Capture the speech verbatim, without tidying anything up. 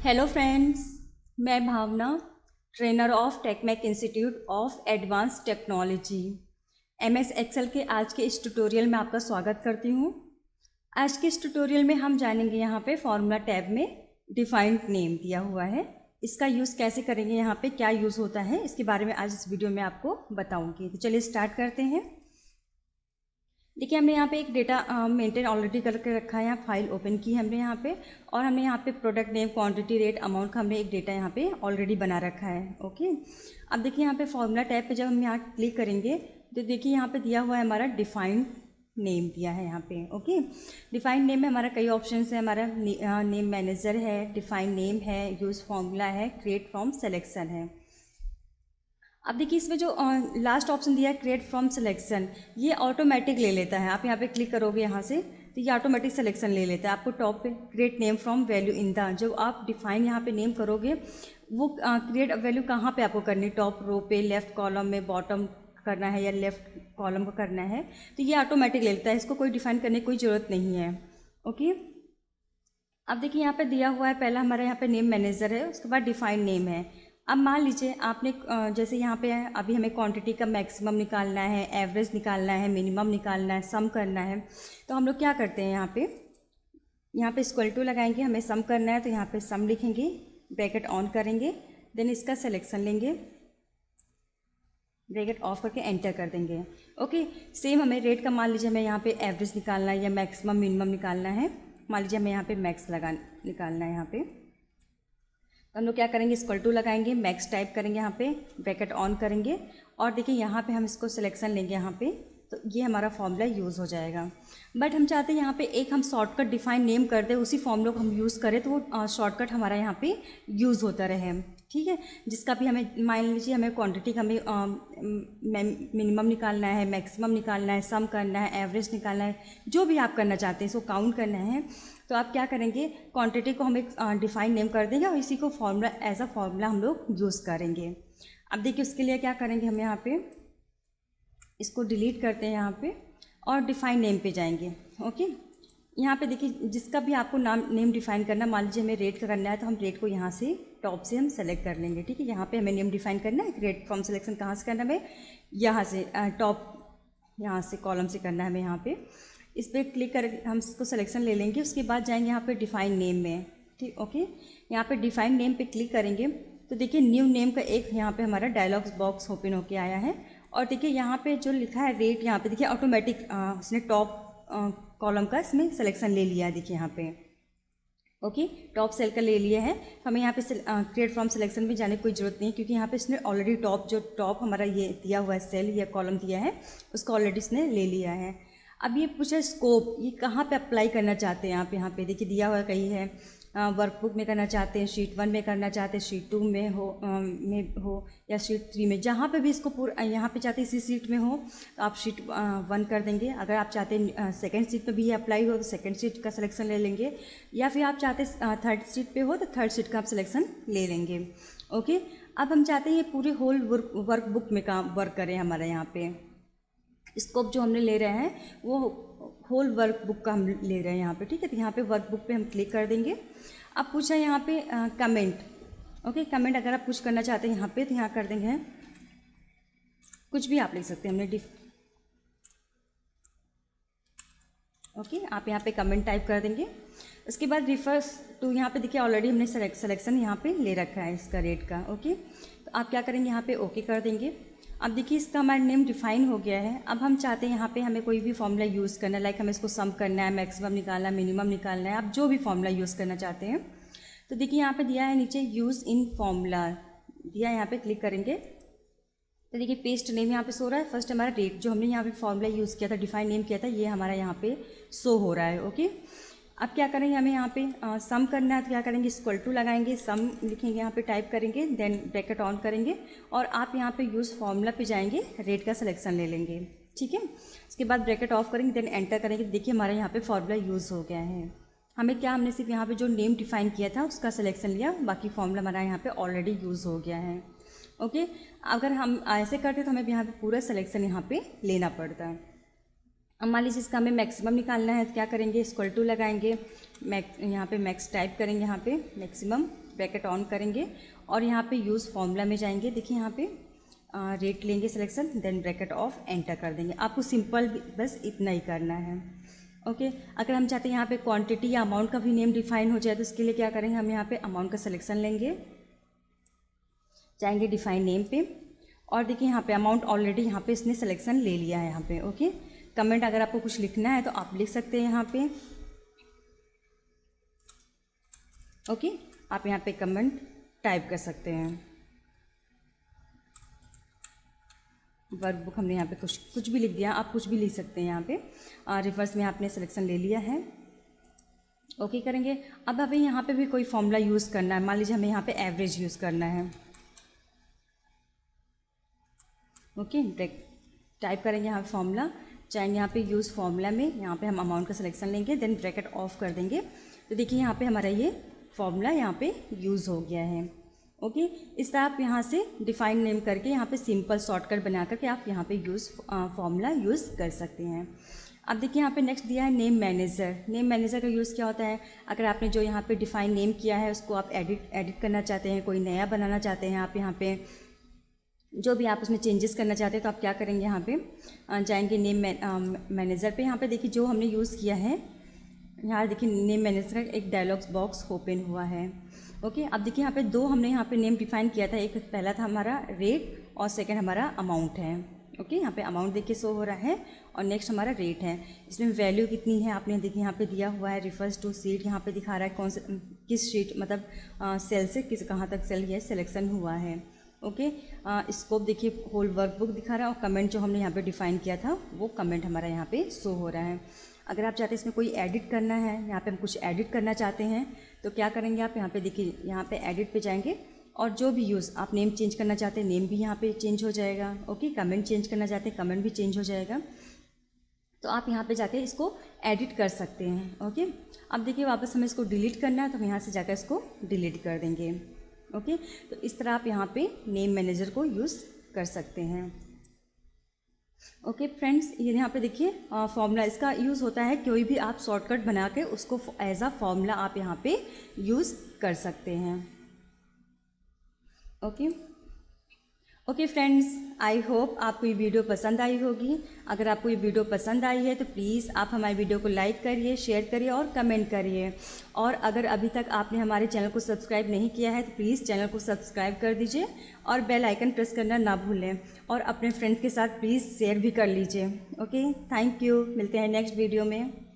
Hello friends, मैं Bhavna, trainer of Techmec institute of advance technology M S Excel के आज के इस ट्यूटोरियल में आपका स्वागत करती हूँ। आज के इस ट्यूटोरियल में हम जानेंगे यहाँ पे फॉर्मूला टैब में डिफाइंड नेम दिया हुआ है, इसका यूज़ कैसे करेंगे, यहाँ पे क्या यूज़ होता है, इसके बारे में आज इस वीडियो में आपको बताऊँगी। तो चलिए स्टार्ट करते हैं। देखिए, हमने यहाँ पे एक डेटा मेंटेन ऑलरेडी करके रखा है। यहाँ फाइल ओपन की हमने यहाँ पे, और हमने यहाँ पे product name, quantity, rate, amount का हमने एक डेटा यहाँ पे ऑलरेडी बना रखा है। ओके, अब देखिए यहाँ पे फॉर्मूला टैब पे जब हम यहाँ क्लिक करेंगे तो देखिए यहाँ पे दिया हुआ है हमारा डिफाइंड नेम दिया है यहाँ पे। ओके, डिफाइंड नेम में हमारा कई ऑप्शन है। हमारा नेम मैनेजर है, डिफाइंड नेम है, यूज़ फॉर्मूला है, क्रिएट फ्रॉम सिलेक्शन है। अब देखिए इसमें जो लास्ट ऑप्शन दिया है क्रिएट फ्रॉम सिलेक्शन, ये ऑटोमेटिक ले लेता है। आप यहाँ पे क्लिक करोगे यहाँ से तो ये ऑटोमेटिक सिलेक्शन ले लेता है। आपको टॉप पे create name from value in the, जो आप डिफाइन यहाँ पे नेम करोगे वो क्रिएट वैल्यू कहाँ पे आपको करनी, टॉप रो पे, लेफ्ट कॉलम में, बॉटम करना है या लेफ्ट कॉलम को करना है, तो ये ऑटोमेटिक ले लेता है। इसको कोई डिफाइन करने की कोई ज़रूरत नहीं है। ओके, अब देखिए यहाँ पे दिया हुआ है, पहला हमारा यहाँ पे नेम मैनेजर है, उसके बाद डिफाइन नेम है। अब मान लीजिए आपने जैसे यहाँ पे है, अभी हमें क्वांटिटी का मैक्सिमम निकालना है, एवरेज निकालना है, मिनिमम निकालना है, सम करना है, तो हम लोग क्या करते हैं, यहाँ पे यहाँ पे इक्वल टू लगाएंगे। हमें सम करना है तो यहाँ पे सम लिखेंगे, ब्रैकेट ऑन करेंगे, देन इसका सिलेक्शन लेंगे, ब्रैकेट ऑफ करके एंटर कर देंगे। ओके, सेम हमें रेट का मान लीजिए हमें यहाँ पे एवरेज निकालना है या मैक्सिमम मिनिमम निकालना है, मान लीजिए हमें यहाँ पे मैक्स लगा निकालना है। यहाँ पे तो हम लोग क्या करेंगे, इक्वल टू लगाएंगे, मैक्स टाइप करेंगे, यहाँ पे ब्रैकेट ऑन करेंगे, और देखिए यहाँ पे हम इसको सिलेक्शन लेंगे यहाँ पे, तो ये हमारा फॉर्मूला यूज़ हो जाएगा। बट हम चाहते हैं यहाँ पे एक हम शॉर्टकट डिफाइन नेम कर दें, उसी फॉर्मूला को हम यूज़ करें तो वो शॉर्टकट हमारा यहाँ पे यूज़ होता रहे। ठीक है, जिसका भी हमें मान लीजिए हमें क्वांटिटी का हमें मिनिमम निकालना है, मैक्सिमम निकालना है, सम करना है, एवरेज निकालना है, जो भी आप करना चाहते हैं इसको काउंट करना है, तो आप क्या करेंगे, क्वांटिटी को हम एक डिफाइन नेम कर देंगे और इसी को फॉर्मूला एज अ फॉर्मूला हम लोग यूज़ करेंगे। अब देखिए उसके लिए क्या करेंगे, हम यहाँ पे इसको डिलीट करते हैं यहाँ पे और डिफाइन नेम पे जाएंगे। ओके, यहाँ पे देखिए जिसका भी आपको नाम नेम डिफाइन करना, मान लीजिए हमें रेट का करना है तो हम रेट को यहाँ से टॉप से हम सेलेक्ट कर लेंगे। ठीक है, यहाँ पे हमें नेम डिफाइन करना है, क्रिएट फ्रॉम सिलेक्शन कहाँ से करना है, हमें यहाँ से टॉप यहाँ से कॉलम से करना है हमें। यहाँ पे इस पर क्लिक कर हम इसको सिलेक्शन ले लेंगे, उसके बाद जाएंगे यहाँ पे डिफाइन नेम में। ठीक, ओके, यहाँ पे डिफाइन नेम पे क्लिक करेंगे तो देखिए न्यू नेम का एक यहाँ पे हमारा डायलॉग्स बॉक्स ओपन होके आया है, और देखिए यहाँ पे जो लिखा है रेट, यहाँ पे देखिए ऑटोमेटिक उसने टॉप कॉलम का इसमें सिलेक्शन ले लिया है। देखिए यहाँ पे ओके, टॉप सेल का ले लिया है, तो हमें यहाँ पे क्रिएट फ्रॉम सिलेक्शन भी जाने की कोई ज़रूरत नहीं है, क्योंकि यहाँ पे इसने ऑलरेडी टॉप जो टॉप हमारा ये दिया हुआ है सेल या कॉलम दिया है उसको ऑलरेडी इसने ले लिया है। अब ये पूछा स्कोप, ये कहाँ पे अप्लाई करना चाहते हैं आप, यहाँ पे देखिए दिया हुआ कहीं है, वर्कबुक में करना चाहते हैं, शीट वन में करना चाहते हैं, शीट टू में हो आ, में हो या शीट थ्री में, जहाँ पे भी इसको पूरा यहाँ पे चाहते हैं इसी सीट में हो तो आप शीट वन कर देंगे। अगर आप चाहते हैं सेकंड सीट पे भी ये अप्लाई हो तो सेकंड सीट का सिलेक्शन ले लेंगे, या फिर आप चाहते हैं थर्ड सीट पे हो तो थर्ड सीट का आप सिलेक्शन ले लेंगे। ओके, अब हम चाहते हैं ये पूरे होल वर्क वर्कबुक में काम वर्क करें। हमारे यहाँ पे स्कोप जो हमने ले रहे हैं वो होल वर्कबुक का हम ले रहे हैं यहाँ पे। ठीक है, तो यहाँ पे वर्कबुक पे हम क्लिक कर देंगे। अब पूछा यहाँ पे कमेंट। ओके, कमेंट अगर आप कुछ करना चाहते हैं यहाँ पे तो यहाँ कर देंगे, कुछ भी आप लिख सकते हैं। हमने डिफ ओके, आप यहाँ पे कमेंट टाइप कर देंगे। उसके बाद रिफर्स टू, यहाँ पे देखिए ऑलरेडी हमने सिलेक्शन यहाँ पे ले रखा है इसका रेट का। ओके, तो आप क्या करेंगे, यहाँ पे ओके कर देंगे। अब देखिए इसका हमारा नेम डिफाइन हो गया है। अब हम चाहते हैं यहाँ पे हमें कोई भी फॉर्मूला यूज़ करना है, लाइक हमें इसको सम करना है, मैक्सिमम निकालना है, मिनिमम निकालना है, आप जो भी फॉर्मूला यूज़ करना चाहते हैं। तो देखिए यहाँ पे दिया है नीचे यूज़ इन फॉर्मूला दिया है, यहाँ पे क्लिक करेंगे तो देखिए पेस्ट नेम यहाँ पे शो रहा है। फर्स्ट हमारा रेट जो हमने यहाँ पे फॉर्मूला यूज़ किया था, डिफाइन नेम किया था, ये हमारा यहाँ पे शो हो रहा है। ओके, अब क्या करेंगे, हमें यहाँ पे आ, सम करना है तो क्या करेंगे, इक्वल टू लगाएंगे, सम लिखेंगे, यहाँ पे टाइप करेंगे, देन ब्रैकेट ऑन करेंगे, और आप यहाँ पे यूज़ फॉर्मूला पे जाएंगे, रेट का सिलेक्शन ले लेंगे। ठीक है, उसके बाद ब्रैकेट ऑफ करेंगे, देन एंटर करेंगे। देखिए हमारा यहाँ पे फॉर्मूला यूज़ हो गया है। हमें क्या, हमने सिर्फ यहाँ पे जो नेम डिफाइन किया था उसका सिलेक्शन लिया, बाकी फॉर्मूला हमारा यहाँ पे ऑलरेडी यूज़ हो गया है। ओके, अगर हम ऐसे करते तो हमें यहाँ पे पूरा सिलेक्शन यहाँ पे लेना पड़ता है। अब मान लीजिए इसका हमें मैक्सिमम निकालना है तो क्या करेंगे, इक्वल टू लगाएंगे, मैक्स यहाँ पे मैक्स टाइप करेंगे, यहाँ पे मैक्सिमम ब्रैकेट ऑन करेंगे और यहाँ पे यूज़ फॉर्मूला में जाएंगे। देखिए यहाँ पे रेट लेंगे selection, then bracket off enter कर देंगे। आपको सिंपल बस इतना ही करना है। ओके okay, अगर हम चाहते हैं यहाँ पे क्वांटिटी या अमाउंट का भी नेम डिफाइन हो जाए तो उसके लिए क्या करेंगे, हम यहाँ पे अमाउंट का सिलेक्शन लेंगे, जाएंगे डिफाइन नेम पे और देखिए यहाँ पे अमाउंट ऑलरेडी यहाँ पे इसने सिलेक्शन ले लिया है यहाँ पे। ओके, कमेंट अगर आपको कुछ लिखना है तो आप लिख सकते हैं यहाँ पे। ओके, आप यहाँ पे कमेंट टाइप कर सकते हैं। वर्कबुक हमने यहाँ पे कुछ कुछ भी लिख दिया, आप कुछ भी लिख सकते हैं यहाँ पे। रिवर्स में आपने सिलेक्शन ले लिया है। ओके करेंगे। अब हमें यहाँ पे भी कोई फॉर्मूला यूज़ करना है। मान लीजिए हमें यहाँ पे एवरेज यूज़ करना है। ओके, टाइप करेंगे यहाँ पे फॉर्मूला, चाहेंगे यहाँ पे यूज़ फॉर्मूला में, यहाँ पे हम अमाउंट का सिलेक्शन लेंगे, देन ब्रैकेट ऑफ कर देंगे। तो देखिए यहाँ पे हमारा ये फॉर्मूला यहाँ पे यूज़ हो गया है। ओके okay, इस तरह आप यहाँ से डिफाइन नेम करके यहाँ पे सिंपल शॉर्टकट बना करके आप यहाँ पे यूज़ फॉर्मूला यूज़ कर सकते हैं। अब देखिए यहाँ पे नेक्स्ट दिया है नेम मैनेजर। नेम मैनेजर का यूज़ क्या होता है, अगर आपने जो यहाँ पे डिफाइन नेम किया है उसको आप एडिट एडिट करना चाहते हैं, कोई नया बनाना चाहते हैं, आप यहाँ पे जो भी आप उसमें चेंजेस करना चाहते हैं तो आप क्या करेंगे, यहाँ पे जाएंगे नेम मैनेजर पे। यहाँ पे देखिए जो हमने यूज़ किया है, यहाँ देखिए नेम मैनेजर का एक डायलॉग्स बॉक्स ओपन हुआ है। ओके okay, अब देखिए यहाँ पे दो हमने यहाँ पे नेम डिफाइन किया था, एक पहला था हमारा रेट और सेकंड हमारा अमाउंट है। ओके okay, यहाँ पे अमाउंट देखिए शो हो रहा है और नेक्स्ट हमारा रेट है। इसमें वैल्यू कितनी है आपने देखिए यहाँ पे दिया हुआ है, रिफर्स टू सीट, यहाँ पे दिखा रहा है कौन से किस शीट मतलब आ, सेल से किस कहाँ तक सेल ये सिलेक्शन हुआ है। ओके okay, स्कोप देखिए होल वर्कबुक दिखा रहा है और कमेंट जो हमने यहाँ पे डिफाइन किया था वो कमेंट हमारा यहाँ पे शो हो रहा है। अगर आप चाहते हैं इसमें कोई एडिट करना है, यहाँ पे हम कुछ एडिट करना चाहते हैं तो क्या करेंगे, आप यहाँ पे देखिए यहाँ पे एडिट पे जाएंगे और जो भी यूज़ आप नेम चेंज करना चाहते हैं नेम भी यहाँ पे चेंज हो जाएगा। ओके, कमेंट चेंज करना चाहते हैं कमेंट भी चेंज हो जाएगा। तो आप यहाँ पे जाके इसको एडिट कर सकते हैं। ओके, अब देखिए वापस हमें इसको डिलीट करना है तो हम यहाँ से जाकर इसको डिलीट कर देंगे। ओके, तो इस तरह आप यहाँ पे नेम मैनेजर को यूज़ कर सकते हैं। ओके फ्रेंड्स, ये यहाँ पे देखिए फॉर्मूला इसका यूज़ होता है, कोई भी आप शॉर्टकट बना के उसको एज अ फॉर्मूला आप यहाँ पे यूज़ कर सकते हैं। Okay okay friends, I hope आपको ये वीडियो पसंद आई होगी। अगर आपको ये वीडियो पसंद आई है तो प्लीज़ आप हमारी वीडियो को लाइक करिए, शेयर करिए और कमेंट करिए। और अगर अभी तक आपने हमारे चैनल को सब्सक्राइब नहीं किया है तो प्लीज़ चैनल को सब्सक्राइब कर दीजिए और बेल आइकन प्रेस करना ना भूलें और अपने फ्रेंड्स के साथ प्लीज़ शेयर भी कर लीजिए। ओके, थैंक यू, मिलते हैं नेक्स्ट वीडियो में।